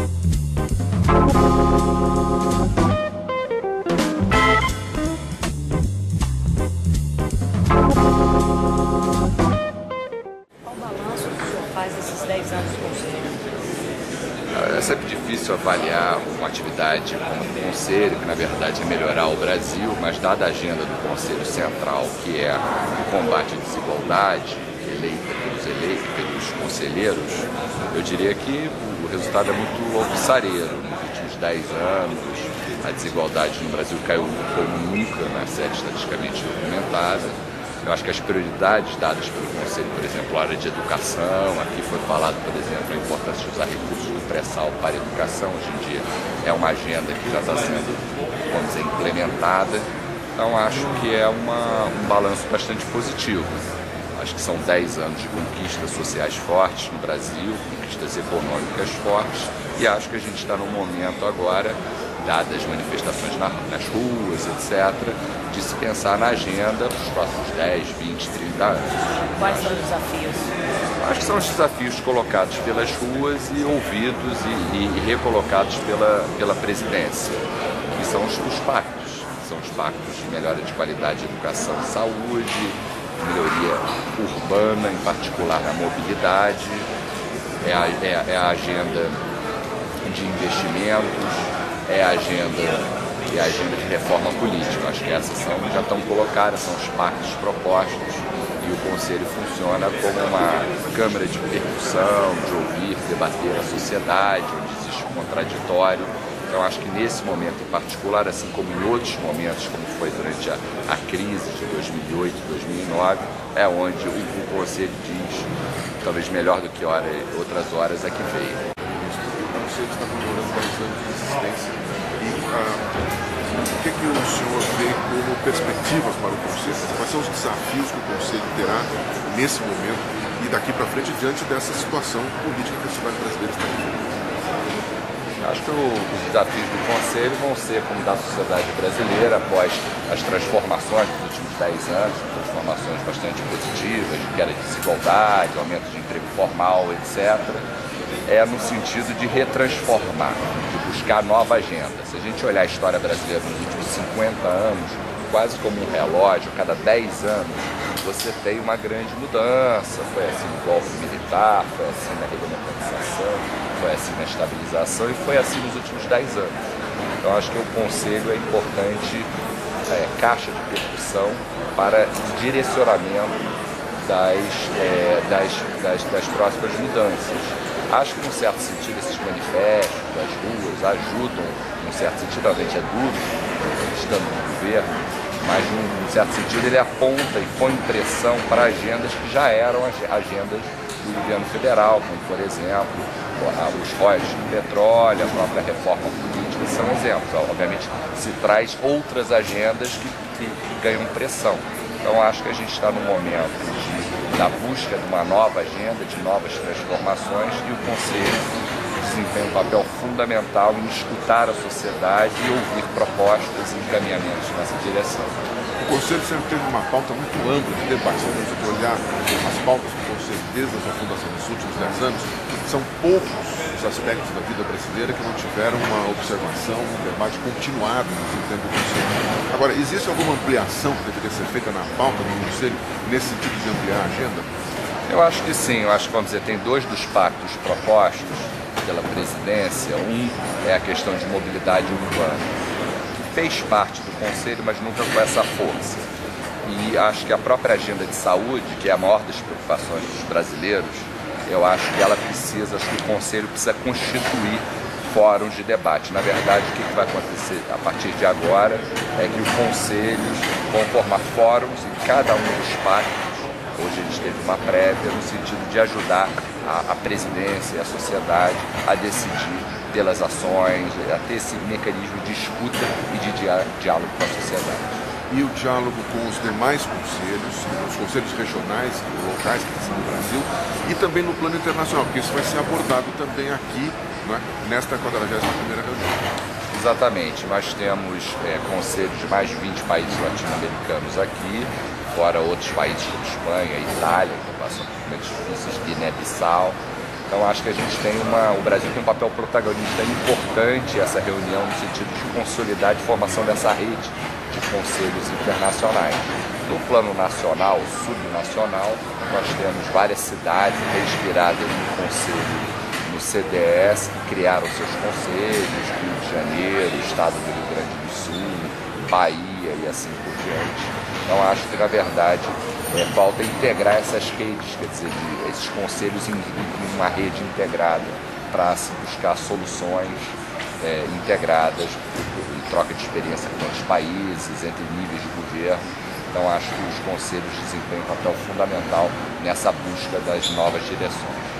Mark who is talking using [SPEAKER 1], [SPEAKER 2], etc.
[SPEAKER 1] Qual balanço que o senhor faz desses 10 anos do Conselho?
[SPEAKER 2] É sempre difícil avaliar uma atividade como o Conselho, que na verdade é melhorar o Brasil, mas dada a agenda do Conselho Central, que é o combate à desigualdade, eleita pelos conselheiros, eu diria que o resultado é muito alvissareiro. Nos últimos 10 anos, a desigualdade no Brasil caiu como nunca na série estatisticamente documentada. Eu acho que as prioridades dadas pelo Conselho, por exemplo, a área de educação, aqui foi falado, por exemplo, a importância de usar recursos do pré-sal para a educação, hoje em dia é uma agenda que já está sendo, vamos dizer, implementada. Então acho que é um balanço bastante positivo. Acho que são 10 anos de conquistas sociais fortes no Brasil, conquistas econômicas fortes, e acho que a gente está num momento agora, dadas as manifestações nas ruas, etc., de se pensar na agenda para os próximos 10, 20, 30 anos.
[SPEAKER 1] Quais são os desafios?
[SPEAKER 2] Acho que são os desafios colocados pelas ruas e ouvidos e recolocados pela presidência, que são os pactos. São os pactos de melhora de qualidade de educação e saúde, melhoria urbana, em particular na mobilidade, é a agenda de investimentos, é a agenda de reforma política. Acho que essas já estão colocadas, são os pactos propostos, e o Conselho funciona como uma câmara de percussão, de ouvir, debater a sociedade, onde existe um contraditório. Então acho que nesse momento em particular, assim como em outros momentos, como foi durante a crise de 2008, 2009, é onde o Conselho diz, talvez melhor do que outras horas, é que veio.
[SPEAKER 3] O Conselho está comemorando 10 anos de existência e o que o senhor vê como perspectivas para o Conselho? Quais são os desafios que o Conselho terá nesse momento e daqui para frente diante dessa situação política que a sociedade brasileira está vivendo?
[SPEAKER 2] Acho que os desafios do Conselho vão ser como da sociedade brasileira após as transformações dos últimos 10 anos, transformações bastante positivas, que era desigualdade, aumento de emprego formal, etc. É no sentido de retransformar, de buscar nova agenda. Se a gente olhar a história brasileira nos últimos 50 anos, quase como um relógio, cada 10 anos você tem uma grande mudança. Foi assim no golpe militar, foi assim na redemocratização, foi assim na estabilização e foi assim nos últimos 10 anos. Então acho que o Conselho é importante, caixa de percussão para direcionamento das próximas mudanças. Acho que, num certo sentido, esses manifestos das ruas ajudam, num certo sentido, a gente é duro, estando no governo, mas, num certo sentido, ele aponta e põe pressão para agendas que já eram agendas do governo federal, como, por exemplo, os royalties do petróleo, a própria reforma política, são exemplos. Obviamente, se traz outras agendas que ganham pressão. Então, acho que a gente está num momento da busca de uma nova agenda, de novas transformações, e o Conselho desempenha um papel fundamental em escutar a sociedade e ouvir propostas e encaminhamentos nessa direção.
[SPEAKER 3] O Conselho sempre teve uma pauta muito ampla de debate. Se a gente olhar as pautas do Conselho desde a sua fundação nos últimos 10 anos, são poucos os aspectos da vida brasileira que não tiveram uma observação, um debate continuado dentro do Conselho. Agora, existe alguma ampliação que deveria ser feita na pauta do Conselho nesse sentido de ampliar a agenda?
[SPEAKER 2] Eu acho que sim. Eu acho que, vamos dizer, tem dois dos pactos propostos pela presidência. Um é a questão de mobilidade urbana, que fez parte do Conselho, mas nunca com essa força. E acho que a própria agenda de saúde, que é a maior das preocupações dos brasileiros, eu acho que ela precisa, acho que o Conselho precisa constituir fóruns de debate. Na verdade, o que vai acontecer a partir de agora é que os conselhos vão formar fóruns em cada um dos pactos. Hoje a gente teve uma prévia no sentido de ajudar a presidência e a sociedade a decidir pelas ações, a ter esse mecanismo de escuta e de diálogo com a sociedade.
[SPEAKER 3] E o diálogo com os demais conselhos, os conselhos regionais e locais que estão no Brasil, e também no plano internacional, porque isso vai ser abordado também aqui, né, nesta 41ª reunião.
[SPEAKER 2] Exatamente, nós temos conselhos de mais de 20 países latino-americanos aqui, fora outros países como Espanha, Itália, que passam por momentos difíceis, Guiné-Bissau. Então acho que a gente tem o Brasil tem um papel protagonista importante essa reunião no sentido de consolidar a formação dessa rede de conselhos internacionais. No plano nacional, subnacional, nós temos várias cidades inspiradas no conselho, no CDS, que criaram seus conselhos, Rio de Janeiro, Estado do Rio Grande do Sul, Bahia e assim por diante. Então acho que na verdade falta integrar essas redes, quer dizer, esses conselhos em uma rede integrada para se buscar soluções integradas, em troca de experiência com outros países, entre níveis de governo. Então acho que os conselhos desempenham um papel fundamental nessa busca das novas direções.